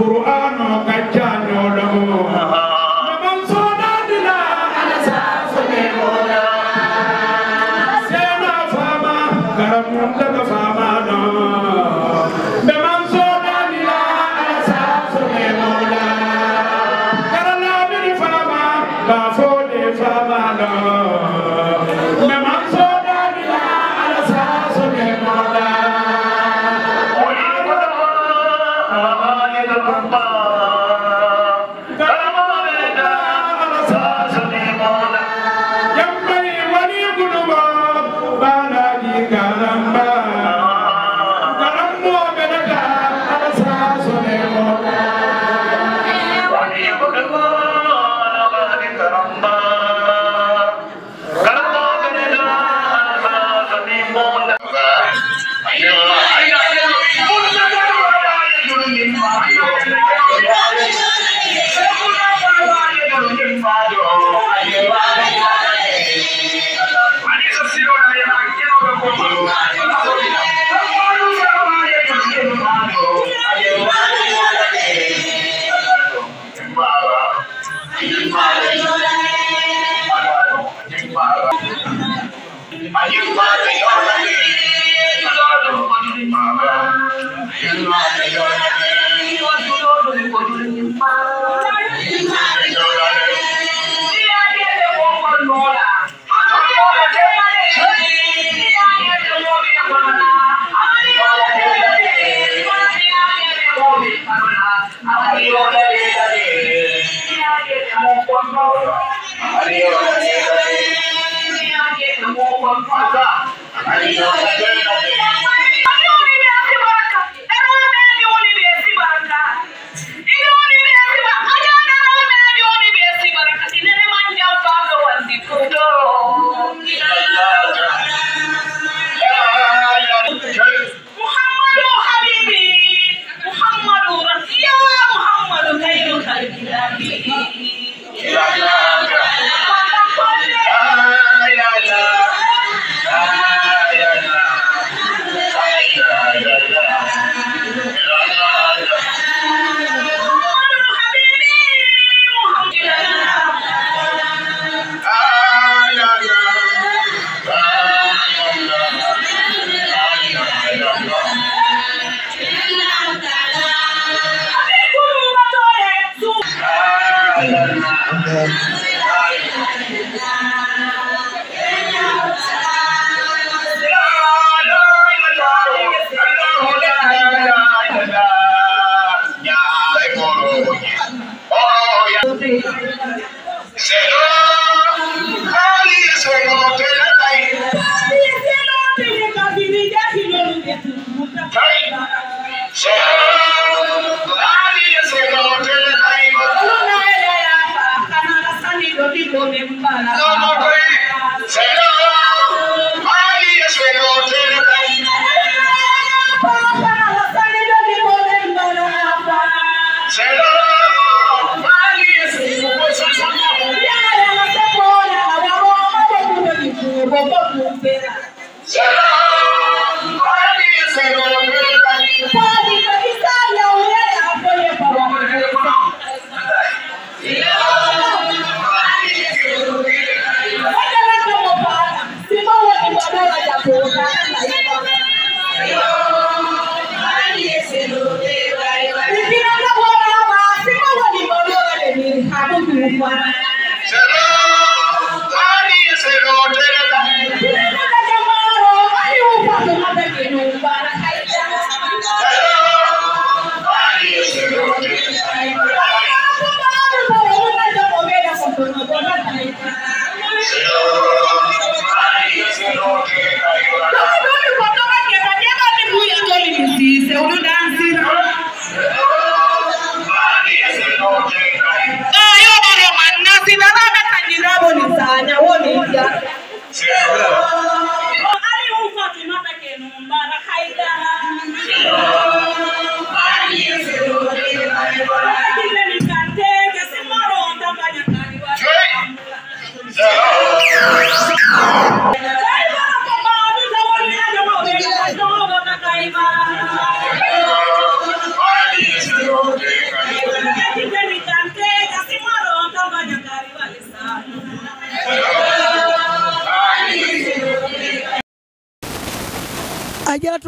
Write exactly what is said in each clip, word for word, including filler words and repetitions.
Quran kacano lamu memang sonadila alasa sonemola sema fama karamunda ka fama no memang sonadila alasa sonemola karala bin fama ba fode fama no memang sonadila alasa sonemola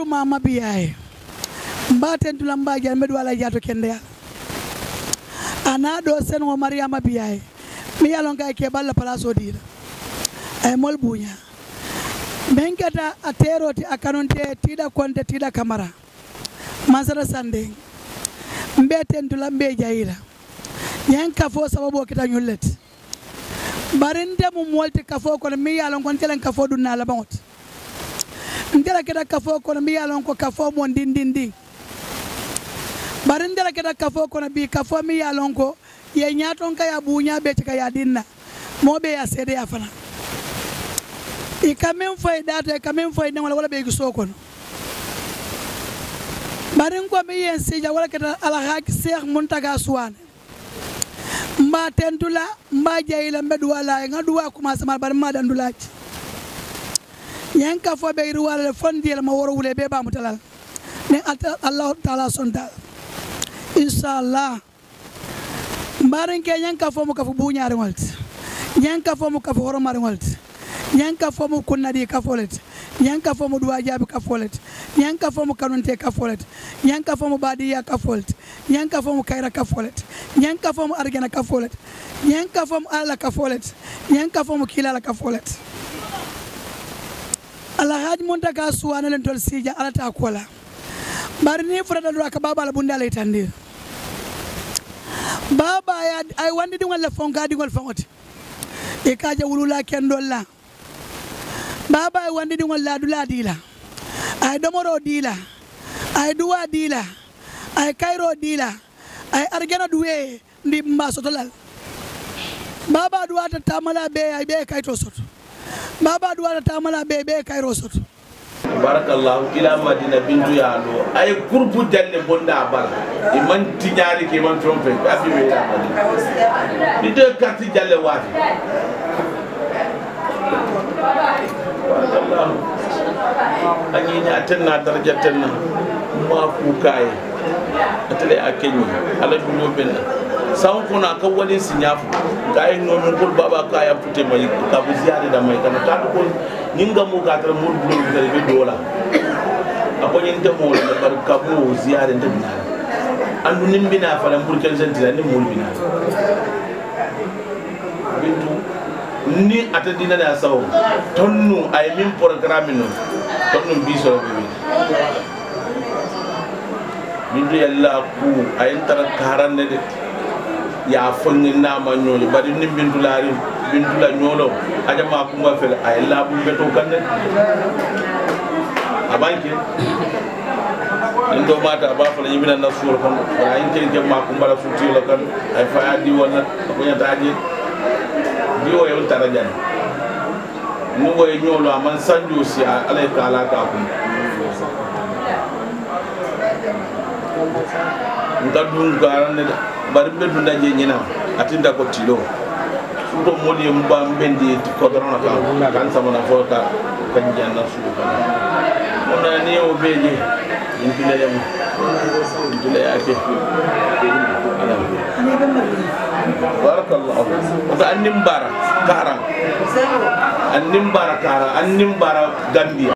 tu mama biyaye mbaten tu lamba jan medu ala jato kende ya ana do sen o mariama biyaye mi yalon kay ke balla palaso dira ay mol bunya men kata ateroti akanonte tida konte tida kamara masara sande mbeten tu lambe jayira nyen kafo sababu kita nyulet barinde mu molti kafo ko mi yalon kon telen kafo dunna la bangot ndela keda kafo ko mi yalon ko kafo mo ndindindi barinde la keda kafo ko bi kafo mi yalon ko ye nyaton ka ya bunya be tika ya dinna mo be ya sede ya fana e kamen fay data kamen fay ne wala wala be giso ko barin ko mi yen sija wala keda ala hak Cheikh Muntaga Suwane mba tentula mba jayila mbedu wala ngaduwa kuma sama bar ma dandulaci yanka fo be ruwala fondi ma woro wule be ba mutalal ne Allah taala sonda inshallah mbarin ke yanka fo mu ka fu buñaare walti yanka fo mu ka fu horomare walti yanka fo mu kunnadi ka folet yanka fo mu duwa jabi ka folet yanka fo mu kanunte ka folet yanka fo mu badiya ka folet yanka fo mu kayra ka folet yanka fo mu argana ka folet yanka fo mu ala ka folet yanka fo mu kilala ka folet ala haj Muntaga Suwane len tol sija ala ta kola bari ni furata do ka baba la bundale tandir baba ya ay wandi dingol la fonka dingol fongoti e kaje wulula kendol la baba ay wandi dingol la dula dila ay domoro dila ay duwa dila ay kairo dila ay argana duwe ndi mbaso tolal baba duwa ta tamala be ay be kayto soto baba duwa ta tamala be be kayro soto barakallahu ila madina bintu yalo ay groupe dalle bonda bal e man tiñari ke man trompe abi we la madina di deux carte dalle wafi barakallahu ani ni atanna daraja tanna ma ku kay atale akenyi ala dunyo benna saw kona ka wali sinyafu kay non ko baba kay apute may ka bu ziade da may kana ta ko ninga mo ga tra mo do be dola ako nyinte mo le bar ka mo ziade da bina andu nimbina fala pour ken sentira ni mo bina bintu ni atadina da saw tonnu ay min programme no tonnu biso be bintu yalla ku ay tar karande de ya fonni nama nyoli bari ni bintu laari bintu la nyolo aja ma kuma fel ay labu beto kanne abanke ndo mata ba fala yimina na suul kon ay ken ke ma kuma la futi la kan ay faadi wala ko nyata aji di wo yon tarajan ni wo nyolo aman sanjo si alay kala ka ko ndadun garande bari bedu ndaje nyina atinda ko tilo suto moli mba mbendi ko dorona ka kan sama na fota kan janna su ona ni o beje intile yam intile yake ala barakallahu wa annim bara karam annim bara kara annim bara gambia